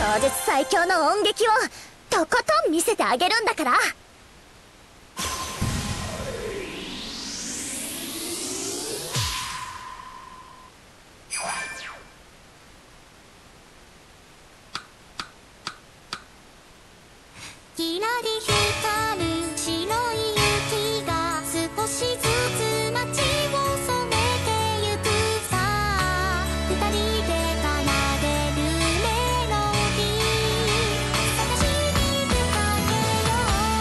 超絶最強の音撃をとことん見せてあげるんだから。 キラリ光る白い雪が少しずつ街を染めてゆくさ。二人で奏でるメロディー探しに出かけよ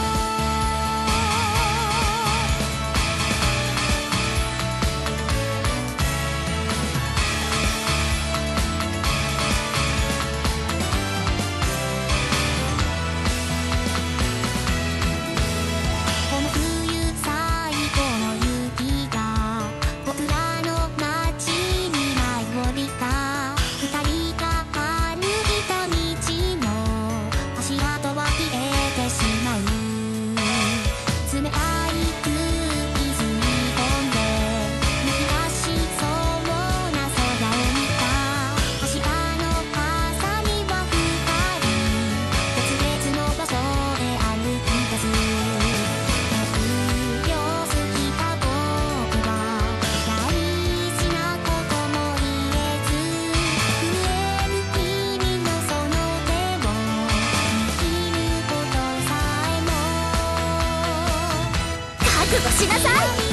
この冬最後の雪が僕らの街に舞い降りた。二人が歩いた道の足跡は消えてしまう。冷たい空気吸い込んで抜き出しそうな空を見た。確かの朝には二人別々の場所へ歩き出す。強すぎた僕は大事なことも言えず、震える君のその手を握ることさえも。 覚悟しなさい。